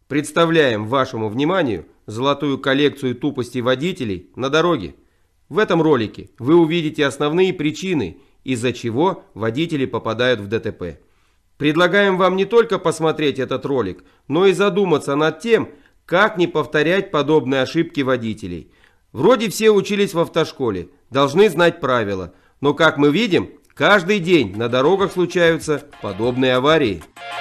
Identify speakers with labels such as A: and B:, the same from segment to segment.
A: Представляем вашему вниманию золотую коллекцию тупостей водителей на дороге. В этом ролике вы увидите основные причины, из-за чего водители попадают в ДТП. Предлагаем вам не только посмотреть этот ролик, но и задуматься над тем, как не повторять подобные ошибки водителей. Вроде все учились в автошколе, должны знать правила, но, как мы видим, каждый день на дорогах случаются подобные аварии.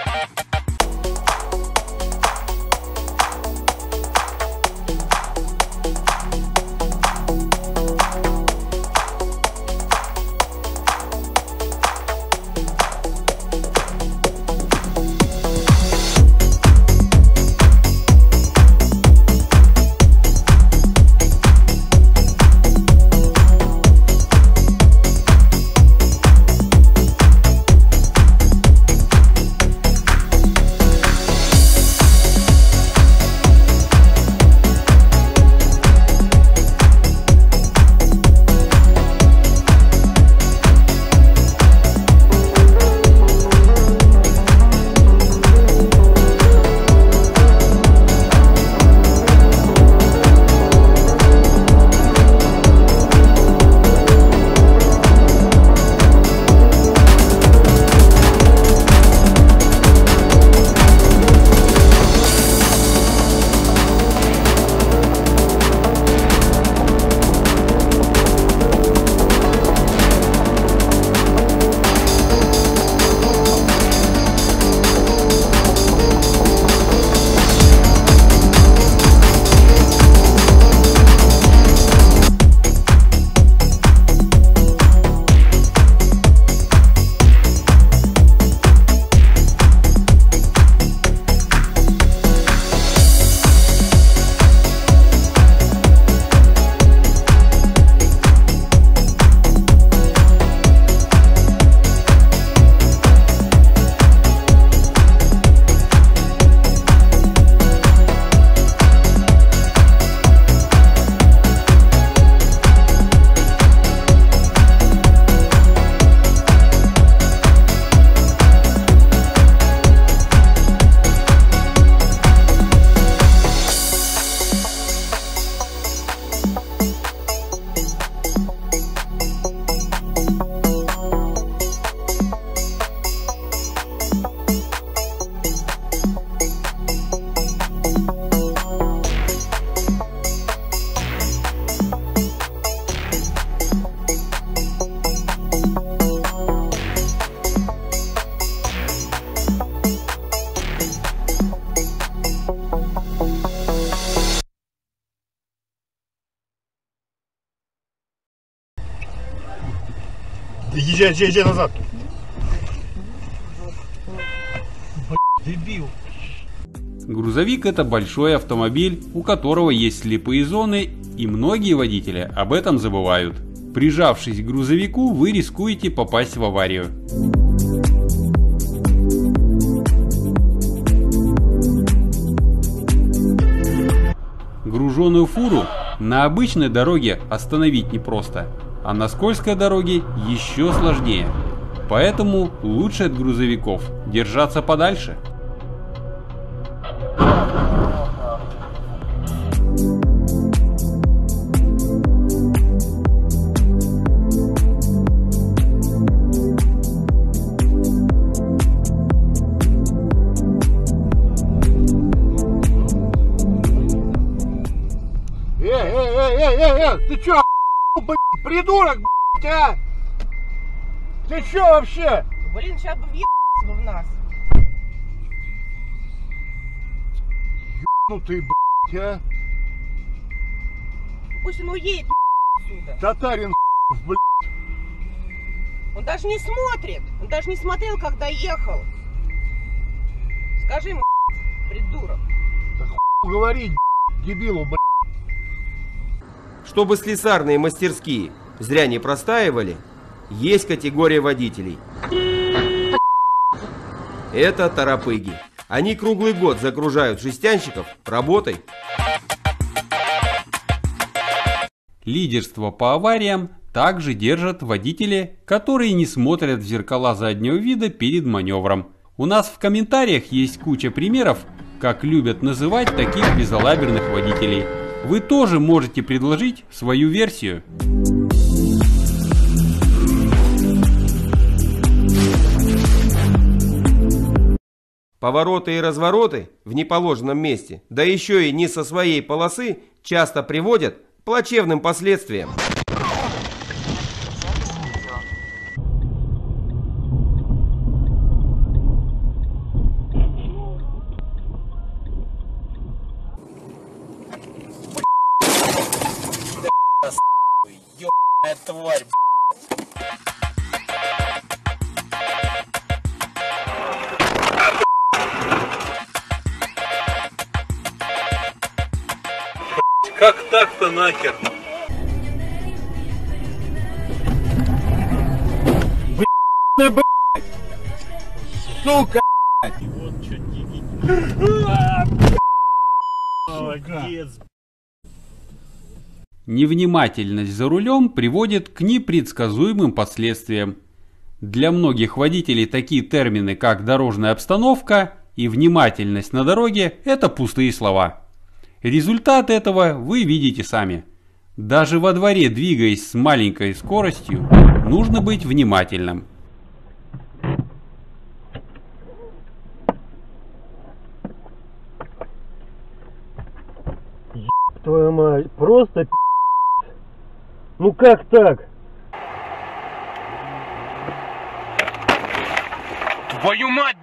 B: Иди назад. Дебил.
C: Грузовик – это большой автомобиль, у которого есть слепые зоны, и многие водители об этом забывают. Прижавшись к грузовику, вы рискуете попасть в аварию. Груженую фуру на обычной дороге остановить непросто, а на скользкой дороге еще сложнее. Поэтому лучше от грузовиков держаться подальше.
B: Ты чё, блядь, придурок, блядь, а? Ты чё вообще?
D: Блин, сейчас бы въебался бы в нас.
B: Ёбнутый, блядь, а?
D: Пусть он уедет отсюда.
B: Татарин, блядь.
D: Он даже не смотрит. Он даже не смотрел, когда ехал. Скажи ему, придурок.
B: Да хуй говорить, дебилу, блядь.
A: Чтобы слесарные мастерские зря не простаивали, есть категория водителей. Это торопыги. Они круглый год загружают жестянщиков работой.
C: Лидерство по авариям также держат водители, которые не смотрят в зеркала заднего вида перед маневром. У нас в комментариях есть куча примеров, как любят называть таких безалаберных водителей. Вы тоже можете предложить свою версию.
A: Повороты и развороты в неположенном месте, да еще и не со своей полосы, часто приводят к плачевным последствиям.
E: Тварь, как так-то нахер?
B: Сука!
E: Молодец.
C: Невнимательность за рулем приводит к непредсказуемым последствиям. Для многих водителей такие термины, как дорожная обстановка и внимательность на дороге, это пустые слова. Результат этого вы видите сами. Даже во дворе, двигаясь с маленькой скоростью, нужно быть внимательным.
B: Твою мать, просто ну как так?
E: Твою мать,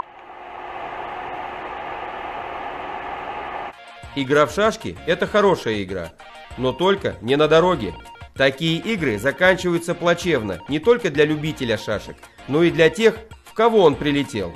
A: Игра в шашки – это хорошая игра, но только не на дороге. Такие игры заканчиваются плачевно не только для любителя шашек, но и для тех, в кого он прилетел.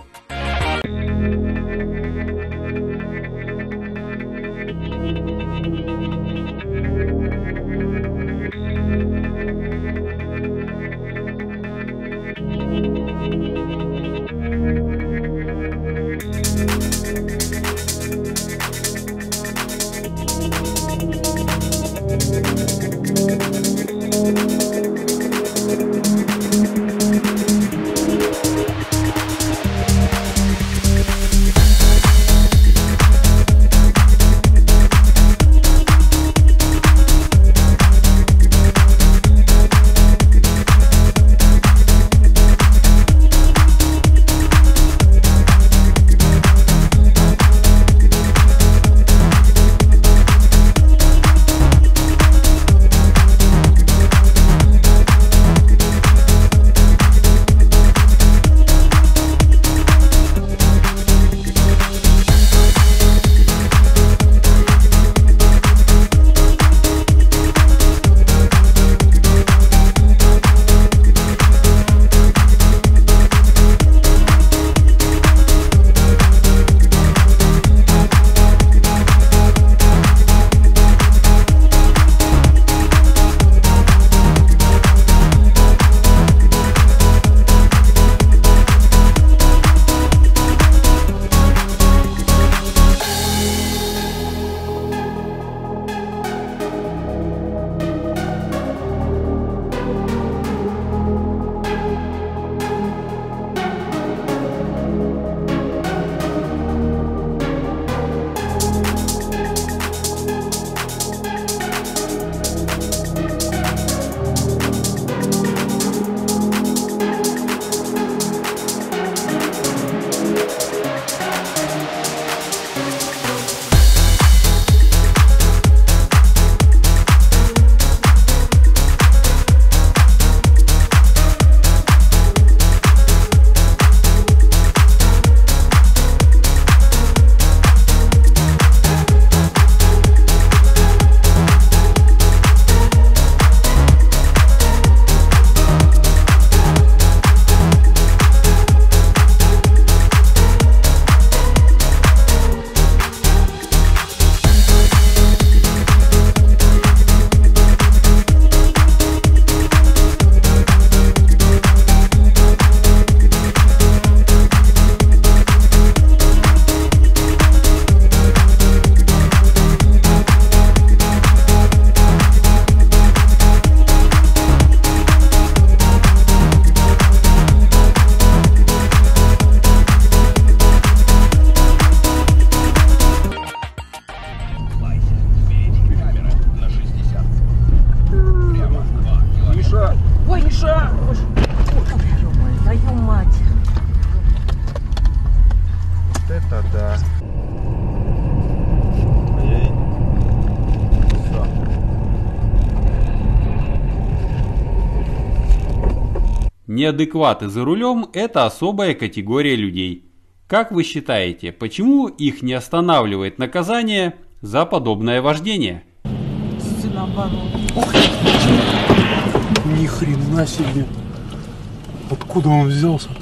C: Неадекваты за рулем – это особая категория людей. Как вы считаете, почему их не останавливает наказание за подобное вождение?
E: Ни хрена себе. Откуда он взялся-то?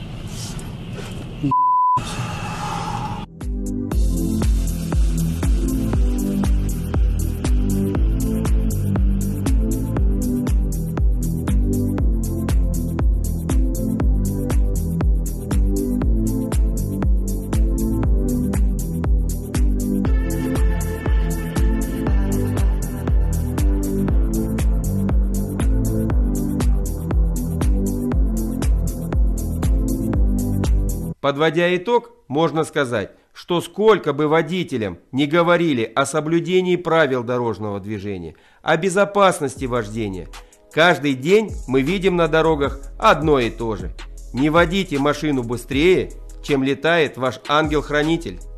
A: Подводя итог, можно сказать, что сколько бы водителям не говорили о соблюдении правил дорожного движения, о безопасности вождения, каждый день мы видим на дорогах одно и то же. Не водите машину быстрее, чем летает ваш ангел-хранитель.